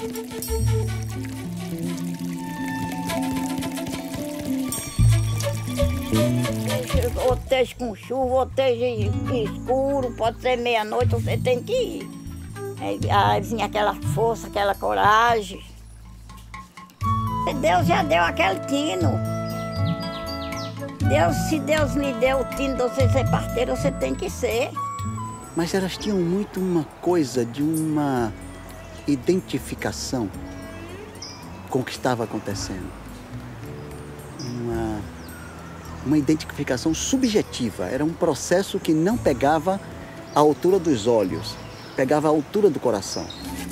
Ou esteja com chuva, ou esteja escuro, pode ser meia-noite, você tem que ir. Aí vinha aquela força, aquela coragem. Deus já deu aquele tino. Se Deus lhe deu o tino de você ser parteira, você tem que ser. Mas elas tinham muito uma coisa de uma identificação com o que estava acontecendo. Uma identificação subjetiva. Era um processo que não pegava a altura dos olhos, pegava a altura do coração.